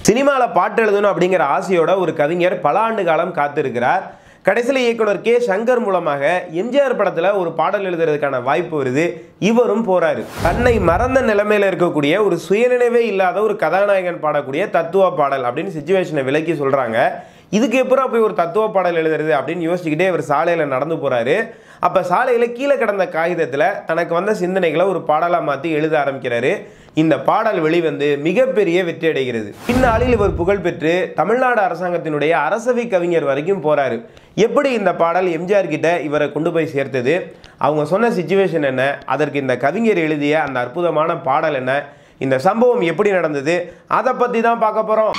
சினிமாவில் பாட்டு எழுதணும் அப்படிங்கிற ஆசையோட ஒரு கவிஞர் பல ஆண்டு காலம் காத்திருக்கிறார். கடைசியில் இயக்குனர் கே. சங்கர் மூலமாக எம்ஜிஆர் படத்தில் ஒரு பாடல் எழுதுறதுக்கான வாய்ப்பு வருது. இவரும் போறாரு. தன்னை மறந்த நிலைமையில் இருக்கக்கூடிய ஒரு சுயநினைவே இல்லாத ஒரு கதாநாயகன் பாடக்கூடிய தத்துவ பாடல் அப்படின்னு சிச்சுவேஷனை விலக்கி சொல்றாங்க. இதுக்கு எப்பறம் போய் ஒரு தத்துவ பாடல் எழுதுறது அப்படின்னு யோசிச்சுக்கிட்டே இவர் சாலையில் நடந்து போறாரு. அப்போ சாலையில் கீழே கிடந்த காகிதத்தில் தனக்கு வந்த சிந்தனைகளை ஒரு பாடலாக மாற்றி எழுத ஆரம்பிக்கிறாரு. இந்த பாடல் வெளிவந்து மிகப்பெரிய வெற்றி அடைகிறது. பின்னாளில் இவர் புகழ்பெற்று தமிழ்நாடு அரசாங்கத்தினுடைய அரசவை கவிஞர் வரைக்கும் போறாரு. எப்படி இந்த பாடல் எம்ஜிஆர் கிட்ட இவரை கொண்டு போய் சேர்த்தது, அவங்க சொன்ன சிச்சுவேஷன் என்ன, அதற்கு இந்த கவிஞர் எழுதிய அந்த அற்புதமான பாடல் என்ன, இந்த சம்பவம் எப்படி நடந்தது, அதை பற்றி தான் பார்க்க போகிறோம்.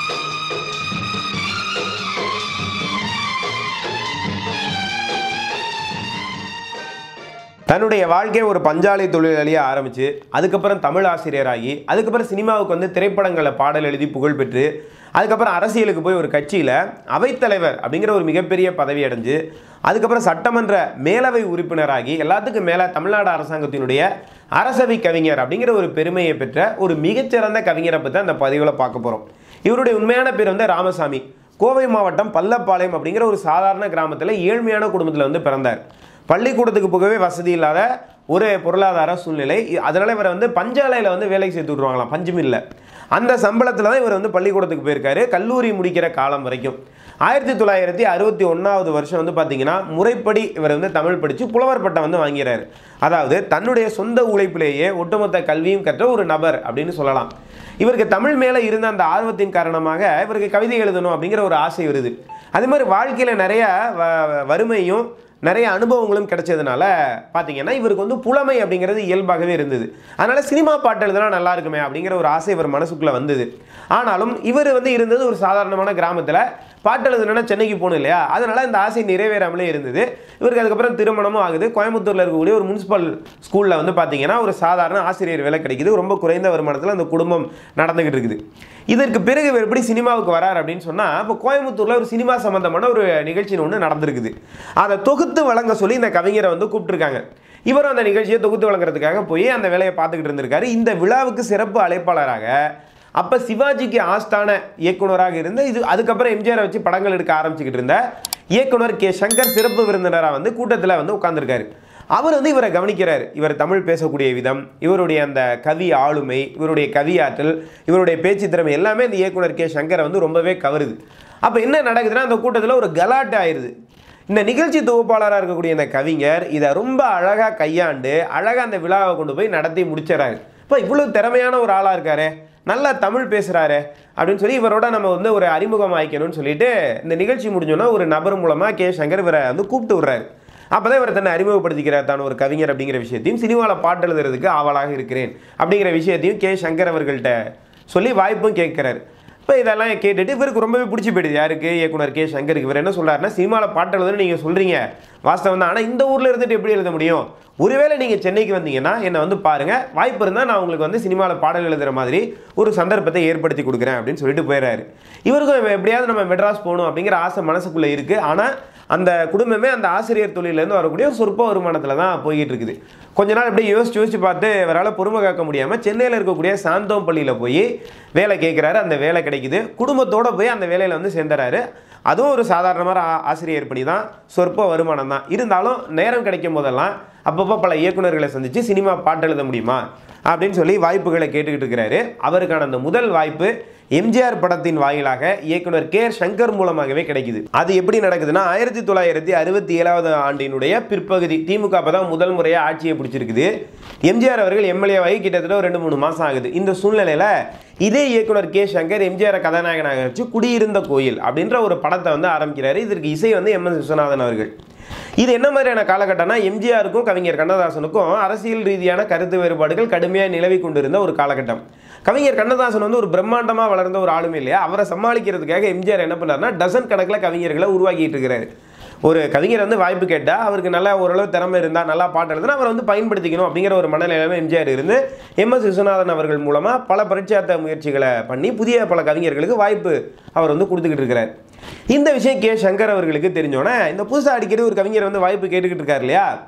தன்னுடைய வாழ்க்கையை ஒரு பஞ்சாலை தொழிலாளியாக ஆரம்பித்து அதுக்கப்புறம் தமிழ் ஆசிரியராகி அதுக்கப்புறம் சினிமாவுக்கு வந்து திரைப்படங்களில் பாடல் எழுதி புகழ் பெற்று அதுக்கப்புறம் அரசியலுக்கு போய் ஒரு கட்சியில் அவைத்தலைவர் அப்படிங்கிற ஒரு மிகப்பெரிய பதவி அடைஞ்சு அதுக்கப்புறம் சட்டமன்ற மேலவை உறுப்பினராகி எல்லாத்துக்கும் மேலே தமிழ்நாடு அரசாங்கத்தினுடைய அரசவை கவிஞர் அப்படிங்கிற ஒரு பெருமையை பெற்ற ஒரு மிகச்சிறந்த கவிஞரை பற்றி அந்த பதிவில் பார்க்க போகிறோம். இவருடைய உண்மையான பேர் வந்து ராமசாமி. கோவை மாவட்டம் பல்லப்பாளையம் அப்படிங்கிற ஒரு சாதாரண கிராமத்தில் ஏழ்மையான குடும்பத்தில் வந்து பிறந்தார். பள்ளிக்கூடத்துக்கு போகவே வசதி இல்லாத ஒரு பொருளாதார சூழ்நிலை. அதனால் இவரை வந்து பஞ்சாலையில் வந்து வேலைக்கு சேர்த்து விட்ருவாங்களாம், பஞ்சுமில்ல. அந்த சம்பளத்தில் தான் இவர் வந்து பள்ளிக்கூடத்துக்கு போயிருக்காரு கல்லூரி முடிக்கிற காலம் வரைக்கும். 1961 வருஷம் வந்து பார்த்தீங்கன்னா முறைப்படி இவர் வந்து தமிழ் படித்து புலவர் பட்டம் வந்து வாங்கிறார். அதாவது தன்னுடைய சொந்த உழைப்பிலேயே ஒட்டுமொத்த கல்வியும் கற்ற ஒரு நபர் அப்படின்னு சொல்லலாம். இவருக்கு தமிழ் மேலே இருந்த அந்த ஆர்வத்தின் காரணமாக இவருக்கு கவிதை எழுதணும் அப்படிங்கிற ஒரு ஆசை வருது. அதே மாதிரி வாழ்க்கையில் நிறைய வறுமையும் நிறைய அனுபவங்களும் கிடைச்சதுனால பார்த்தீங்கன்னா இவருக்கு வந்து புலமை அப்படிங்கிறது இயல்பாகவே இருந்தது. அதனால் சினிமா பாட்டு எழுதுனா நல்லா இருக்குமே அப்படிங்கிற ஒரு ஆசை இவர் மனசுக்குள்ளே வந்தது. ஆனாலும் இவர் வந்து இருந்தது ஒரு சாதாரணமான கிராமத்தில். பாட்டு எழுதுனா சென்னைக்கு போகணும் இல்லையா, அதனால் இந்த ஆசை நிறைவேறாமலே இருந்தது. இவருக்கு அதுக்கப்புறம் திருமணமும் ஆகுது. கோயம்புத்தூரில் இருக்கக்கூடிய ஒரு முனிசிபல் ஸ்கூலில் வந்து பார்த்தீங்கன்னா ஒரு சாதாரண ஆசிரியர் வேலை கிடைக்குது. ரொம்ப குறைந்த வருமானத்தில் அந்த குடும்பம் நடந்துக்கிட்டு இருக்குது. இதற்கு பிறகு இவர் எப்படி சினிமாவுக்கு வரார் அப்படின்னு சொன்னால், இப்போ கோயம்புத்தூரில் ஒரு சினிமா சம்மந்தமான ஒரு நிகழ்ச்சின்னு ஒன்று நடந்திருக்குது. அதை தொகுத்து வழங்க சொல்லி இந்த கவிஞரை வந்து கூப்பிட்டுருக்காங்க. இவரும் அந்த நிகழ்ச்சியை தொகுத்து வழங்குறதுக்காக போய் அந்த வேலையை பார்த்துக்கிட்டு இருந்திருக்காரு. இந்த விழாவுக்கு சிறப்பு அழைப்பாளராக அப்போ சிவாஜிக்கு ஆஸ்தான இயக்குனராக இருந்த அதுக்கப்புறம் எம்ஜிஆரை வச்சு படங்கள் எடுக்க ஆரம்பிச்சுக்கிட்டு இருந்த இயக்குனர் கே. சங்கர் சிறப்பு விருந்தினராக வந்து கூட்டத்தில் வந்து உட்கார்ந்துருக்காரு. அவர் வந்து இவரை கவனிக்கிறார். இவர் தமிழ் பேசக்கூடிய விதம், இவருடைய அந்த கவி ஆளுமை, இவருடைய கவியாற்றல், இவருடைய பேச்சு திறமை எல்லாமே இந்த இயக்குனர் கே. சங்கரை வந்து ரொம்பவே கவருது. அப்போ என்ன நடக்குதுன்னா அந்த கூட்டத்தில் ஒரு கலாட்டு ஆயிடுது. இந்த நிகழ்ச்சி தொகுப்பாளராக இருக்கக்கூடிய இந்த கவிஞர் இதை ரொம்ப அழகாக கையாண்டு அழகாக அந்த விழாவை கொண்டு போய் நடத்தி முடிச்சிடறாரு. இப்போ இவ்வளோ திறமையான ஒரு ஆளாக இருக்காரு, நல்லா தமிழ் பேசுகிறாரு அப்படின்னு சொல்லி இவரோட நம்ம வந்து ஒரு அறிமுகம் ஆயிக்கணும்னு சொல்லிட்டு இந்த நிகழ்ச்சி முடிஞ்சோன்னா ஒரு நபர் மூலமாக கே. சங்கர் இவரை வந்து கூப்பிட்டு விடுறாரு. அப்போ தான் இவர் தன்னை அறிமுகப்படுத்திக்கிறார். தான் ஒரு கவிஞர் அப்படிங்கிற விஷயத்தையும் சினிமாவில் பாட்டு எழுதுறதுக்கு ஆவலாக இருக்கிறேன் அப்படிங்கிற விஷயத்தையும் கே. சங்கர் அவர்கள்ட்ட சொல்லி வாய்ப்பும் கேட்குறாரு. இப்போ இதெல்லாம் கேட்டுட்டு இவருக்கு ரொம்பவே பிடிச்சி போயிடுது. யாருக்கு? இயக்குனர் கே. சங்கருக்கு. இவர் என்ன சொல்கிறாருன்னா, சினிமாவில் பாட்டு எழுதுன்னு நீங்கள் சொல்கிறீங்க வாஸ்தவம் தான், ஆனால் இந்த ஊரில் இருந்துட்டு எப்படி எழுத முடியும்? ஒருவேளை நீங்கள் சென்னைக்கு வந்தீங்கன்னா என்னை வந்து பாருங்கள், வாய்ப்பு இருந்தால் நான் உங்களுக்கு வந்து சினிமாவில் பாடல் எழுதுகிற மாதிரி ஒரு சந்தர்ப்பத்தை ஏற்படுத்தி கொடுக்குறேன் அப்படின்னு சொல்லிட்டு போயிடுறாரு. இவருக்கும் எப்படியாவது நம்ம மெட்ராஸ் போகணும் அப்படிங்கிற ஆசை மனசுக்குள்ளே இருக்குது. ஆனால் அந்த குடும்பமே அந்த ஆசிரியர் தொழிலேருந்து வரக்கூடிய ஒரு சொற்ப வருமானத்தில் தான் போய்கிட்டு இருக்குது. கொஞ்ச நாள் அப்படியே யோசிச்சு பார்த்து இவரால் பொறுமை காக்க முடியாமல் சென்னையில் இருக்கக்கூடிய சாந்தோம் பள்ளியில் போய் வேலை கேட்குறாரு. அந்த வேலை கிடைக்குது. குடும்பத்தோடு போய் அந்த வேலையில் வந்து சேர்ந்துறாரு. அதுவும் ஒரு சாதாரணமான ஆசிரியர் பணி தான், சொற்ப வருமானம் தான். இருந்தாலும் நேரம் கிடைக்கும் போதெல்லாம் அப்பப்போ பல இயக்குநர்களை சந்தித்து சினிமா பாட்டு எழுத முடியுமா அப்படின்னு சொல்லி வாய்ப்புகளை கேட்டுக்கிட்டு இருக்கிறாரு. அவருக்கான அந்த முதல் வாய்ப்பு எம்ஜிஆர் படத்தின் வாயிலாக இயக்குனர் கே. சங்கர் மூலமாகவே கிடைக்குது. அது எப்படி நடக்குதுன்னா 1967 பிற்பகுதி திமுக அப்பதான் முதல் முறையாக ஆட்சியை பிடிச்சிருக்குது. எம்ஜிஆர் அவர்கள் எம்எல்ஏவாகி கிட்டத்தட்ட ஒரு 2-3 மாதம் ஆகுது. இந்த சூழ்நிலையில் இதே இயக்குனர் கே. சங்கர் எம்ஜிஆர் கதாநாயகனாக வச்சு குடியிருந்த கோயில் அப்படின்ற ஒரு படத்தை வந்து ஆரம்பிக்கிறாரு. இதற்கு இசை வந்து எம்.எஸ். விஸ்வநாதன் அவர்கள். இது என்ன மாதிரியான காலகட்டம்னா, எம்ஜிஆருக்கும் கவிஞர் கண்ணதாசனுக்கும் அரசியல் ரீதியான கருத்து வேறுபாடுகள் கடுமையாக நிலவி கொண்டிருந்த ஒரு காலகட்டம். கவிஞர் கண்ணதாசன் வந்து ஒரு பிரம்மாண்டமாக வளர்ந்த ஒரு ஆளுமை இல்லையா, அவரை சமாளிக்கிறதுக்காக எம்ஜிஆர் என்ன பண்ணார்னா டசன் கணக்கில் கவிஞர்களை உருவாக்கிட்டு இருக்கிறாரு. ஒரு கவிஞர் வந்து வாய்ப்பு கேட்டால் அவருக்கு நல்லா ஓரளவு திறமை இருந்தால் நல்லா பாட்டு எழுதுனா அவரை வந்து பயன்படுத்திக்கணும் அப்படிங்கிற ஒரு மனநிலைமை எம்ஜிஆர் இருந்து எம்.எஸ். விஸ்வநாதன் அவர்கள் மூலமாக பல பரிட்சார்த்த முயற்சிகளை பண்ணி புதிய பல கவிஞர்களுக்கு வாய்ப்பு அவர் வந்து கொடுத்துக்கிட்டு இருக்கிறார். இந்த விஷயம் கே. சங்கர் அவர்களுக்கு தெரிஞ்சோன்னே இந்த புதுசாக அடிக்கடி ஒரு கவிஞர் வந்து வாய்ப்பு கேட்டுக்கிட்டு இருக்கார் இல்லையா,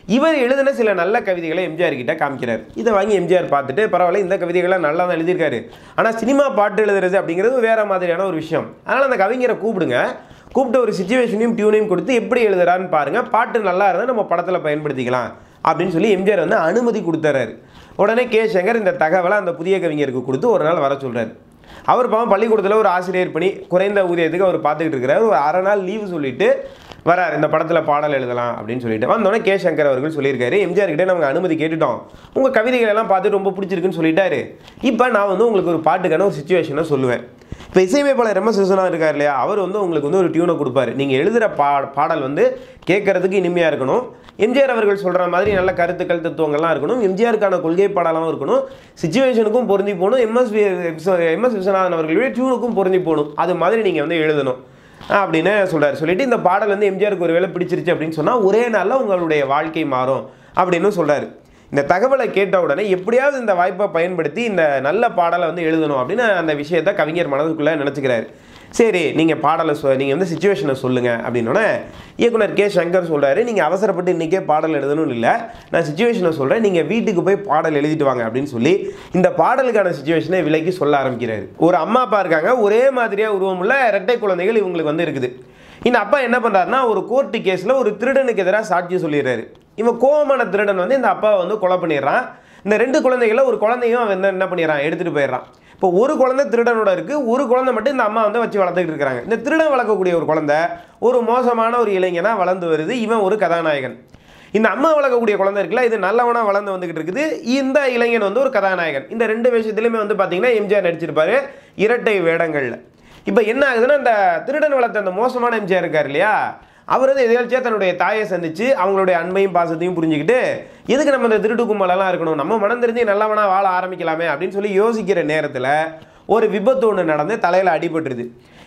இவர் எழுதின சில நல்ல கவிதைகளை எம்ஜிஆர் கிட்ட காமிக்கிறார். இதை வாங்கி எம்ஜிஆர் பார்த்துட்டு பரவாயில்ல, இந்த கவிதைகள்லாம் நல்லா தான் எழுதியிருக்காரு, ஆனால் சினிமா பாட்டு எழுதுறது அப்படிங்கிறது வேற மாதிரியான ஒரு விஷயம், அதனால் அந்த கவிஞரை கூப்பிட்டு ஒரு சிச்சுவேஷனையும் டியூனையும் கொடுத்து எப்படி எழுதுறான்னு பாருங்க, பாட்டு நல்லா இருந்தால் நம்ம படத்தில் பயன்படுத்திக்கலாம் அப்படின்னு சொல்லி எம்ஜிஆர் வந்து அனுமதி கொடுத்துறாரு. உடனே கே சங்கர் இந்த தகவலை அந்த புதிய கவிஞருக்கு கொடுத்து ஒரு நாள் வர சொல்றாரு. அவர் பாவம் பள்ளிக்கூடத்தில் ஒரு ஆசிரியர் பணி, குறைந்த ஊதியத்துக்கு அவர் பார்த்துக்கிட்டு இருக்கிறார். ஒரு அரை நாள் லீவு சொல்லிட்டு வரார், இந்த படத்தில் பாடல் எழுதலாம் அப்படின்னு சொல்லிட்டு. வந்தோடனே கே சங்கர் அவர்கள் சொல்லியிருக்காரு, எம்ஜிஆர் கிட்டே நாங்கள் அனுமதி கேட்டுட்டோம், உங்கள் கவிதைகள் எல்லாம் பார்த்துட்டு ரொம்ப பிடிச்சிருக்குன்னு சொல்லிட்டாரு, இப்போ நான் வந்து உங்களுக்கு ஒரு பாட்டுக்கான ஒரு சிச்சுவேஷனை சொல்லுவேன். இப்போ இசையமைப்பாளர் எம்.எஸ். விஸ்வநாதன் இருக்கார் இல்லையா, அவர் வந்து உங்களுக்கு வந்து ஒரு டியூனை கொடுப்பாரு. நீங்கள் எழுதுகிற பாடல் வந்து கேட்கறதுக்கு இனிமையாக இருக்கணும், எம்ஜிஆர் அவர்கள் சொல்கிற மாதிரி நல்ல கருத்துக்கள் தத்துவங்கள்லாம் இருக்கணும், எம்ஜிஆருக்கான கொள்கை பாடலாம் இருக்கணும், சிச்சுவேஷனுக்கும் பொருந்தி போகணும், எம்.எஸ். விஸ்வநாதன் அவர்களுடைய டியூனுக்கும் பொருந்தி போகணும், அது மாதிரி நீங்கள் வந்து எழுதணும் அப்படின்னு சொல்கிறார். சொல்லிட்டு இந்த பாடல் வந்து எம்ஜிஆருக்கு ஒரு வேளை பிடிச்சிருச்சு அப்படின்னு சொன்னால் ஒரே நாளில் உங்களுடைய வாழ்க்கை மாறும் அப்படின்னு சொல்கிறார். இந்த தகவலை கேட்ட உடனே எப்படியாவது இந்த வாய்ப்பை பயன்படுத்தி இந்த நல்ல பாடலை வந்து எழுதணும் அப்படின்னு அந்த விஷயத்தை கவிஞர் மனதுக்குள்ளே நினச்சிக்கிறாரு. சரி, நீங்கள் பாடலை நீங்கள் வந்து சிச்சுவேஷனை சொல்லுங்கள் அப்படின்னோடனே இயக்குனர் கே சங்கர் சொல்கிறாரு, நீங்கள் அவசரப்பட்டு இன்றைக்கே பாடல் எழுதணும்னு இல்லை, நான் சிச்சுவேஷனை சொல்கிறேன், நீங்கள் வீட்டுக்கு போய் பாடல் எழுதிட்டு வாங்க அப்படின்னு சொல்லி இந்த பாடலுக்கான சிச்சுவேஷனை விலைக்கு சொல்ல ஆரம்பிக்கிறாரு. ஒரு அம்மா அப்பா இருக்காங்க, ஒரே மாதிரியாக உருவமுள்ள இரட்டை குழந்தைகள் இவங்களுக்கு வந்து இருக்குது. இந்த அப்பா என்ன பண்ணுறாருன்னா, ஒரு கோர்ட்டு கேஸில் ஒரு திருடனுக்கு எதிராக சாட்சி சொல்லிடுறாரு. இவன் கோபமான திருடன் வந்து இந்த அப்பாவை வந்து கொலை பண்ணிடுறான். இந்த 2 குழந்தைகளில் ஒரு குழந்தையும் அவன் என்ன பண்ணிடுறான், எடுத்துகிட்டு போயிடுறான். இப்போ ஒரு குழந்தை திருடனோட இருக்குது, ஒரு குழந்தை மட்டும் இந்த அம்மா வந்து வச்சு வளர்த்துக்கிட்டு இருக்கிறாங்க. இந்த திருடன் வளர்க்கக்கூடிய ஒரு குழந்தை ஒரு மோசமான ஒரு இளைஞனாக வளர்ந்து வருது, இவன் ஒரு கதாநாயகன். இந்த அம்மா வளர்க்கக்கூடிய குழந்தை இருக்குல்ல, இது நல்லவனாக வளர்ந்து வந்துக்கிட்டு இருக்குது, இந்த இளைஞன் வந்து ஒரு கதாநாயகன். இந்த 2 விஷயத்துலையுமே வந்து பார்த்தீங்கன்னா எம்ஜிஆர் நடிச்சிருப்பாரு இரட்டை வேடங்களில். இப்போ என்ன ஆகுதுன்னா, இந்த திருடன் வளர்த்த அந்த மோசமான எம்ஜிஆர் இருக்கார் இல்லையா, அவர் வந்து எதிர்ச்சியாக தன்னுடைய தாயை சந்தித்து அவங்களுடைய அன்பையும் பாசத்தையும் புரிஞ்சுக்கிட்டு எதுக்கு நம்ம இந்த திருட்டு கும்பலெல்லாம் இருக்கணும், நம்ம மனம் தெரிஞ்சு நல்லவனா வாழ ஆரம்பிக்கலாமே அப்படின்னு சொல்லி யோசிக்கிற நேரத்தில் ஒரு விபத்து ஒன்று நடந்து தலையில் அடிபட்டுருது.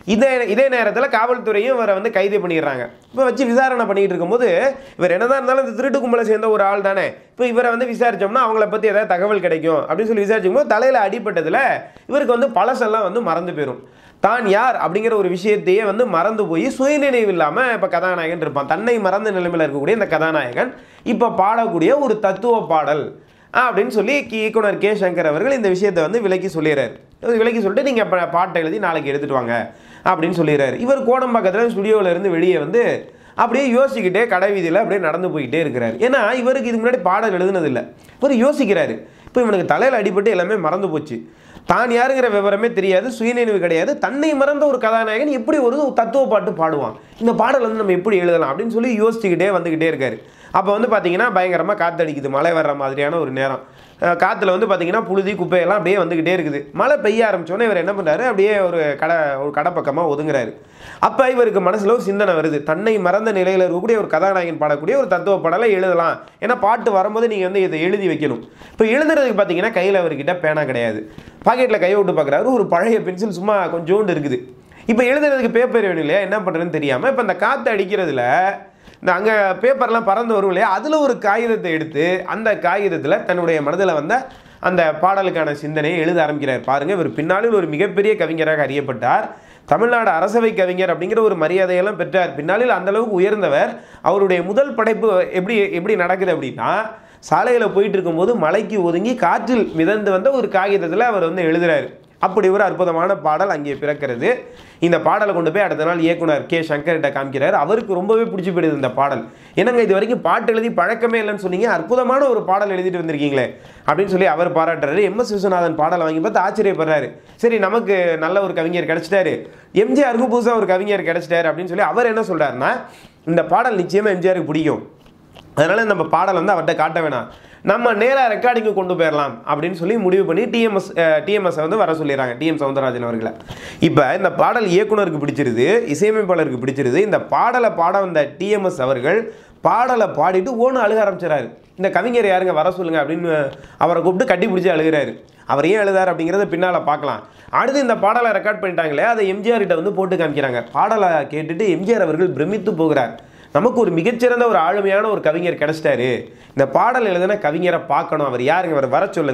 இதே நேரத்தில் காவல்துறையும் இவரை வந்து கைது பண்ணிடுறாங்க. இப்போ வச்சு விசாரணை பண்ணிக்கிட்டு இருக்கும்போது இவர் என்னதான் இருந்தாலும் இந்த திருட்டு கும்பலை சேர்ந்த ஒரு ஆள் தானே, இப்போ இவரை வந்து விசாரித்தோம்னா அவங்கள பற்றி ஏதாவது தகவல் கிடைக்கும் அப்படின்னு சொல்லி விசாரிச்சுக்கும்போது தலையில் அடிபட்டதில் இவருக்கு வந்து பழசெல்லாம் வந்து மறந்து போயிடும். தான் யார் அப்படிங்கிற ஒரு விஷயத்தையே வந்து மறந்து போய் சுயநினைவு இல்லாமல் இப்போ கதாநாயகன் இருப்பான். தன்னை மறந்த நிலைமையில் இருக்கக்கூடிய இந்த கதாநாயகன் இப்போ பாடக்கூடிய ஒரு தத்துவ பாடல் அப்படின்னு சொல்லி இயக்குனர் கே சங்கர் அவர்கள் இந்த விஷயத்தை வந்து விலக்கி சொல்லிடுறாரு. விலக்கி சொல்லிட்டு நீங்கள் இப்போ பாட்டை எழுதி நாளைக்கு எடுத்துகிட்டு வாங்க அப்படின்னு சொல்லிடுறாரு. இவர் கோடம்பாக்கத்தில் ஸ்டுடியோவில் இருந்து வெளியே வந்து அப்படியே யோசிச்சுக்கிட்டே கடை வீதியில் அப்படியே நடந்து போய்கிட்டே இருக்கிறார். ஏன்னா இவருக்கு இதுக்கு முன்னாடி பாடல் எழுதுனதில்லை. இவர் யோசிக்கிறாரு, இப்போ இவனுக்கு தலையில் அடிபட்டு எல்லாமே மறந்து போச்சு, தான் யாருங்கிற விவரமே தெரியாது, சுயநினைவு கிடையாது, தன்னை மறந்த ஒரு கதாநாயகன் எப்படி ஒரு தத்துவ பாட்டு பாடுவான், இந்த பாடல் வந்து நம்ம எப்படி எழுதலாம் அப்படின்னு சொல்லி யோசிச்சுக்கிட்டே வந்துக்கிட்டே இருக்காரு. அப்போ வந்து பார்த்தீங்கன்னா பயங்கரமாக காற்றடிக்குது, மழை வர்ற மாதிரியான ஒரு நேரம். காற்றுல வந்து பார்த்தீங்கன்னா புழுதி குப்பையெல்லாம் அப்படியே வந்துக்கிட்டே இருக்குது. மழை பெய்ய ஆரம்பித்தோன்னே இவர் என்ன பண்ணுறாரு, அப்படியே ஒரு கடை பக்கமாக ஒதுங்குறாரு. அப்போ இவருக்கு மனசில் ஒரு சிந்தனை வருது, தன்னை மறந்த நிலையில் இருக்கக்கூடிய ஒரு கதாநாயகன் பாடக்கூடிய ஒரு தத்துவ பாடலை எழுதலாம், ஏன்னா பாட்டு வரும்போது நீங்கள் வந்து இதை எழுதி வைக்கணும். இப்போ எழுதுறதுக்கு பார்த்தீங்கன்னா கையில் அவர்கிட்ட பேனா கிடையாது, பாக்கெட்டில் கையை விட்டு பார்க்குறாரு, ஒரு பழைய பென்சில் சும்மா கொஞ்சோண்டு இருக்குது. இப்போ எழுதுறதுக்கு பேப்பர் வேணும் இல்லையா, என்ன பண்ணுறதுன்னு தெரியாமல் இப்போ இந்த காற்று அடிக்கிறதுல இந்த அங்கே பேப்பர்லாம் பறந்து வரும் இல்லையா, அதில் ஒரு காகிதத்தை எடுத்து அந்த காகிதத்தில் தன்னுடைய மனதில் வந்த அந்த பாடலுக்கான சிந்தனையை எழுத ஆரம்பிக்கிறார். பாருங்கள், இவர் பின்னாளில் ஒரு மிகப்பெரிய கவிஞராக அறியப்பட்டார், தமிழ்நாடு அரசவை கவிஞர் அப்படிங்கிற ஒரு மரியாதையெல்லாம் பெற்றார். பின்னாளில் அந்தளவுக்கு உயர்ந்தவர். அவருடைய முதல் படைப்பு எப்படி நடக்குது அப்படின்னா, சாலையில் போயிட்டு இருக்கும்போது மலைக்கு ஒதுங்கி காற்றில் மிதந்து வந்த ஒரு காகிதத்தில் அவர் வந்து எழுதுகிறார். அப்படி ஒரு அற்புதமான பாடல் அங்கே பிறக்கிறது. இந்த பாடலை கொண்டு போய் அடுத்த நாள் இயக்குனர் கே சங்கர்கிட்ட காமிக்கிறார். அவருக்கு ரொம்பவே பிடிச்சி போயிடுது இந்த பாடல். என்னங்க இது வரைக்கும் பாட்டு எழுதி பழக்கமே இல்லைன்னு சொன்னீங்க, அற்புதமான ஒரு பாடல் எழுதிட்டு வந்திருக்கீங்களே அப்படின்னு சொல்லி அவர் பாராட்டுறாரு. எம்.எஸ். விஸ்வநாதன் பாடலை வாங்கி பார்த்து ஆச்சரியப்படுறாரு. சரி, நமக்கு நல்ல ஒரு கவிஞர் கிடைச்சிட்டாரு, எம்ஜிஆருக்கும் புதுசாக ஒரு கவிஞர் கிடைச்சிட்டாரு அப்படின்னு சொல்லி அவர் என்ன சொல்கிறாருன்னா, இந்த பாடல் நிச்சயமாக எம்ஜிஆருக்கு பிடிக்கும், அதனால் நம்ம பாடல் வந்து அவர்கிட்ட காட்ட வேணாம், நம்ம நேராக ரெக்கார்டிங்கு கொண்டு போயிடலாம் அப்படின்னு சொல்லி முடிவு பண்ணி டிஎம்எஸ் வந்து வர சொல்லிடுறாங்க, டிஎம் சௌந்தரராஜன் அவர்களை. இப்போ இந்த பாடல் இயக்குனருக்கு பிடிச்சிருது, இசையமைப்பாளருக்கு பிடிச்சிருது. இந்த பாடலை பாட வந்த டிஎம்எஸ் அவர்கள் பாடலை பாடிட்டு ஓன்னு அழுக ஆரம்பிச்சிடறாரு. இந்த கவிஞர் யாருங்க வர சொல்லுங்க அப்படின்னு அவரை கூப்பிட்டு கட்டி பிடிச்சி அழுகிறாரு. அவர் ஏன் எழுதார் அப்படிங்கிறத பின்னால் பார்க்கலாம். அடுத்து இந்த பாடலை ரெக்கார்ட் பண்ணிட்டாங்களே, அதை எம்ஜிஆர்கிட்ட வந்து போட்டு காமிக்கிறாங்க. பாடலை கேட்டுட்டு எம்ஜிஆர் அவர்கள் பிரமித்து போகிறார். நமக்கு ஒரு மிகச்சிறந்த ஒரு ஆளுமையான ஒரு கவிஞர் கிடைச்சிட்டாரு, இந்த பாடல் எழுதின கவிஞரை பார்க்கணும், அவர் யாருங்க, அவர் வர சொல்லுங்க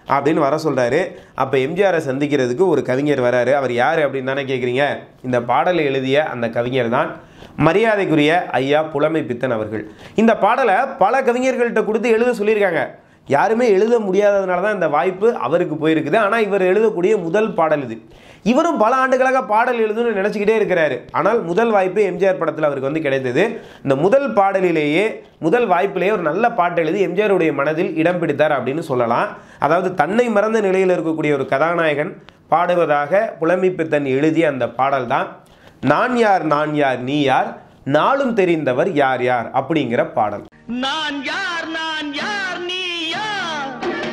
அப்படின்னு வர சொல்கிறாரு. அப்போ எம்ஜிஆரை சந்திக்கிறதுக்கு ஒரு கவிஞர் வராரு. அவர் யார் அப்படின்னு தானே கேட்குறீங்க? இந்த பாடலை எழுதிய அந்த கவிஞர் தான் மரியாதைக்குரிய ஐயா புலமை பித்தன் அவர்கள். இந்த பாடலை பல கவிஞர்கள்ட்ட கொடுத்து எழுத சொல்லியிருக்காங்க. யாருமே எழுத முடியாததுனால தான் இந்த வாய்ப்பு அவருக்கு போயிருக்குது. ஆனால் இவர் எழுதக்கூடிய முதல் பாடல் இது. இவரும் பல ஆண்டுகளாக பாடல் எழுதுன்னு நினச்சிக்கிட்டே இருக்கிறாரு. ஆனால் முதல் வாய்ப்பு எம்ஜிஆர் படத்தில் அவருக்கு வந்து கிடைத்தது. இந்த முதல் பாடலிலேயே முதல் வாய்ப்பிலேயே ஒரு நல்ல பாட்டு எழுதி எம்ஜிஆருடைய மனதில் இடம் பிடித்தார் அப்படின்னு சொல்லலாம். அதாவது தன்னை மறந்த நிலையில் இருக்கக்கூடிய ஒரு கதாநாயகன் பாடுவதாக புலமை பித்தன் எழுதிய அந்த பாடல் தான் நான் யார் நான் யார் நீ யார் நாளும் தெரிந்தவர் யார் யார் அப்படிங்கிற பாடல். நான் யார் நான் யார் நீ யார்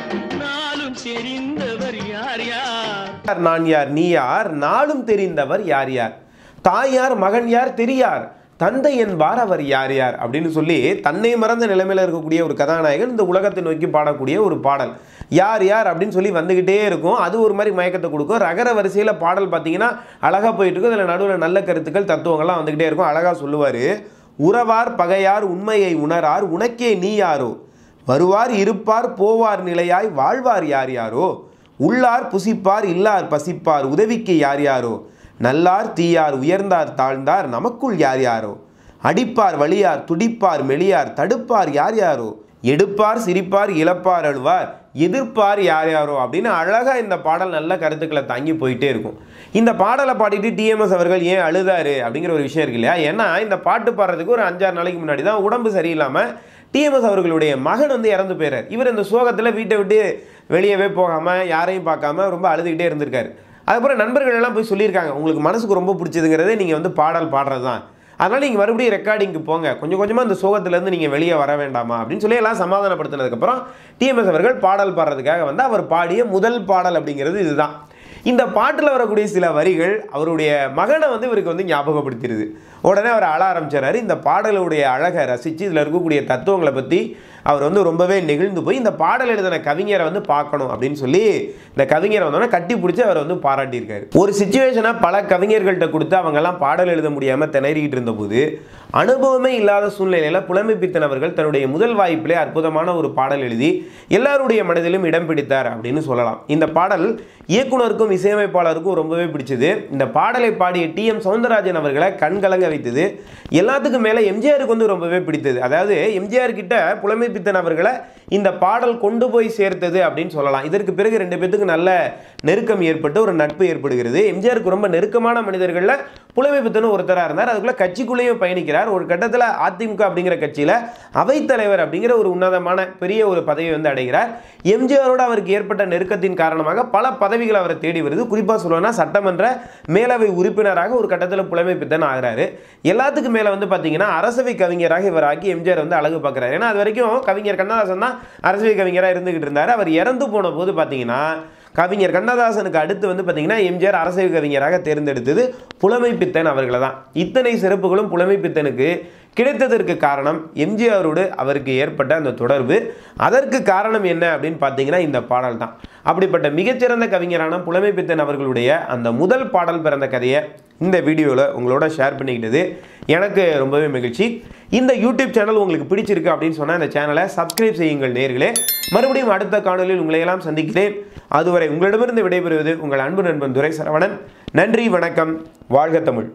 நாளும் தெரிந்தவர் யார் யார் நான் யார் நீ யார் நாளும் தெரிந்தவர் யார் யார் தாய் யார் மகன் யார் தெரியார் தந்தை என்பார் அவர் யார் யார் அப்படின்னு சொல்லி தன்னை மறந்த நிலைமையில் இருக்கக்கூடிய ஒரு கதாநாயகன் இந்த உலகத்தை நோக்கி பாடக்கூடிய ஒரு பாடல். யார் யார் அப்படின்னு சொல்லி வந்துக்கிட்டே இருக்கும். அது ஒரு மாதிரி மயக்கத்தை கொடுக்கும். ரகர வரிசையில் பாடல் பார்த்தீங்கன்னா அழகாக போயிட்டு இருக்கும். அதில் நடுவில் நல்ல கருத்துக்கள் தத்துவங்கள்லாம் வந்துக்கிட்டே இருக்கும். அழகாக சொல்லுவார். உறவார் பகையார் உண்மையை உணரார் உனக்கே நீ யாரோ வருவார் இருப்பார் போவார் நிலையாய் வாழ்வார் யார் யாரோ உள்ளார் புசிப்பார் இல்லார் பசிப்பார் உதவிக்கு யார் யாரோ நல்லார் தீயார் உயர்ந்தார் தாழ்ந்தார் நமக்குள் யார் யாரோ அடிப்பார் வலியார் துடிப்பார் மெலியார் தடுப்பார் யார் யாரோ எடுப்பார் சிரிப்பார் இழப்பார் அழுவார் எதிர்ப்பார் யார் யாரோ அப்படின்னு அழகாக இந்த பாடல் நல்ல கருத்துக்களை தாங்கி போயிட்டே இருக்கும். இந்த பாடலை பாடிட்டு டிஎம்எஸ் அவர்கள் ஏன் அழுதாரு அப்படிங்கிற ஒரு விஷயம் இருக்கு இல்லையா? ஏன்னா இந்த பாட்டு பாடுறதுக்கு ஒரு 5-6 நாளைக்கு முன்னாடி தான் உடம்பு சரியில்லாமல் டிஎம்எஸ் அவர்களுடைய மகன் வந்து இறந்து போயிறார். இவர் இந்த சோகத்தில் வீட்டை விட்டு வெளியவே போகாமல் யாரையும் பார்க்காம ரொம்ப அழுதுகிட்டே இருந்திருக்காரு. அதுக்கப்புறம் நண்பர்கள் எல்லாம் போய் சொல்லியிருக்காங்க, உங்களுக்கு மனசுக்கு ரொம்ப பிடிச்சதுங்கிறதே நீங்கள் வந்து பாடல் பாடுறது தான், அதனால் நீங்கள் மறுபடியும் ரெக்கார்டிங்க்கு போங்க, கொஞ்சம் கொஞ்சமாக இந்த சோகத்திலேருந்து நீங்கள் வெளியே வர வேண்டாமா அப்படின்னு சொல்லி எல்லாம் சமாதானப்படுத்தினதுக்கப்புறம் டிஎம்எஸ் அவர்கள் பாடல் பாடுறதுக்காக வந்து அவர் பாடிய முதல் பாடல் அப்படிங்கிறது இதுதான். இந்த பாட்டில் வரக்கூடிய சில வரிகள் அவருடைய மகனை வந்து இவருக்கு வந்து ஞாபகப்படுத்திடுது. உடனே அவர் அழ ஆரம்பிச்சாரு. இந்த பாடலுடைய அழகை ரசித்து இதில் இருக்கக்கூடிய தத்துவங்களை பற்றி அவர் வந்து ரொம்பவே நெகிழ்ந்து போய் இந்த பாடல் எழுதின கவிஞரை வந்து பார்க்கணும் அப்படின்னு சொல்லி இந்த கவிஞரை வந்தோன்னா கட்டி பிடிச்சி அவர் வந்து பாராட்டியிருக்காரு. ஒரு சிச்சுவேஷனை பல கவிஞர்கள்ட்ட கொடுத்து அவங்கெல்லாம் பாடல் எழுத முடியாமல் திணறிக்கிட்டு இருந்தபோது அனுபவமே இல்லாத சூழ்நிலையில் புலமை பித்தன் அவர்கள் தன்னுடைய முதல் வாய்ப்பிலே அற்புதமான ஒரு பாடல் எழுதி எல்லாருடைய மனதிலும் இடம் பிடித்தார் அப்படின்னு சொல்லலாம். இந்த பாடல் இயக்குனருக்கும் இசையமைப்பாளருக்கும் ரொம்பவே பிடிச்சது. இந்த பாடலை பாடிய டிஎம் சௌந்தரராஜன் அவர்களை கண்கலங்க வைத்தது. எல்லாத்துக்கும் மேலே எம்ஜிஆருக்கு வந்து ரொம்பவே பிடித்தது. அதாவது எம்ஜிஆர் கிட்ட புலமை பித்தன் அவர்களை இந்த பாடல் கொண்டு போய் சேர்த்தது அப்படின்னு சொல்லலாம். இதற்கு பிறகு 2 பேத்துக்கு நல்ல நெருக்கம் ஏற்பட்டு ஒரு நட்பு ஏற்படுகிறது. எம்ஜிஆருக்கு ரொம்ப நெருக்கமான மனிதர்களில் புலமை பித்தனும் ஒருத்தராக இருந்தார். அதுக்குள்ள கட்சிக்குள்ளேயும் பயணிக்கிறார். ஒரு கட்டத்தில் அதிமுக அப்படிங்கிற கட்சியில் அவைத்தலைவர் அப்படிங்கிற ஒரு உன்னதமான பெரிய ஒரு பதவி வந்து அடைகிறார். எம்ஜிஆரோடு அவருக்கு ஏற்பட்ட நெருக்கத்தின் காரணமாக பல பதவிகள் அவரை தேடி வருது. குறிப்பாக சொல்லணும்னா சட்டமன்ற மேலவை உறுப்பினராக ஒரு கட்டத்தில் புலமை பித்தன் ஆகிறாரு. எல்லாத்துக்கும் மேலே வந்து பார்த்தீங்கன்னா அரசவை கவிஞராக இவர் ஆக்கி எம்ஜிஆர் வந்து அழகு பார்க்குறாரு. ஏன்னா அது வரைக்கும் கவிஞர் கண்ணதாசன் தான் அரசவை கவிஞராக இருந்துகிட்டு இருந்தார். அவர் இறந்து போன போது பார்த்தீங்கன்னா கவிஞர் கண்ணதாசனுக்கு அடுத்து வந்து பார்த்தீங்கன்னா எம்ஜிஆர் அரசவை கவிஞராக தேர்ந்தெடுத்தது புலமை பித்தன் அவர்களை தான். இத்தனை சிறப்புகளும் புலமை பித்தனுக்கு கிடைத்ததற்கு காரணம் எம்ஜிஆரோடு அவருக்கு ஏற்பட்ட அந்த தொடர்பு. அதற்கு காரணம் என்ன அப்படின்னு பார்த்தீங்கன்னா இந்த பாடல் தான். அப்படிப்பட்ட மிகச்சிறந்த கவிஞரான புலமை பித்தன் அவர்களுடைய அந்த முதல் பாடல் பிறந்த கதையை இந்த வீடியோவில் உங்களோட ஷேர் பண்ணிக்கிட்டது எனக்கு ரொம்பவே மகிழ்ச்சி. இந்த யூடியூப் சேனல் உங்களுக்கு பிடிச்சிருக்கு அப்படின்னு சொன்னால் இந்த சேனலை சப்ஸ்கிரைப் செய்யுங்கள் நேர்களே. மறுபடியும் அடுத்த காணொலியில் உங்களை எல்லாம் சந்திக்கிறேன். அதுவரை உங்களிடமிருந்து விடைபெறுவது உங்கள் அன்பு நண்பன் துரை சரவணன். நன்றி, வணக்கம், வாழ்க தமிழ்.